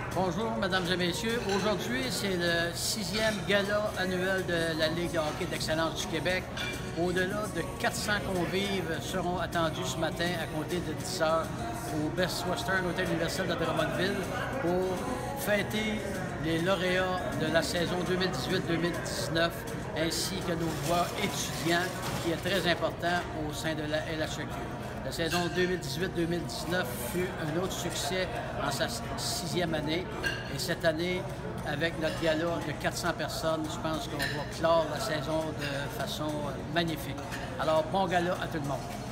Bonjour, mesdames et messieurs. Aujourd'hui, c'est le 6e gala annuel de la Ligue de hockey d'excellence du Québec. Au-delà de 400 convives seront attendus ce matin à compter de 10 heures au Best Western Hôtel Universel de Drummondville pour fêter les lauréats de la saison 2018-2019 ainsi que nos voix étudiants qui est très important au sein de la LHEQ. La saison 2018-2019 fut un autre succès en sa 6e année. Et cette année, avec notre gala de 400 personnes, je pense qu'on va clore la saison de façon magnifique. Alors, bon gala à tout le monde.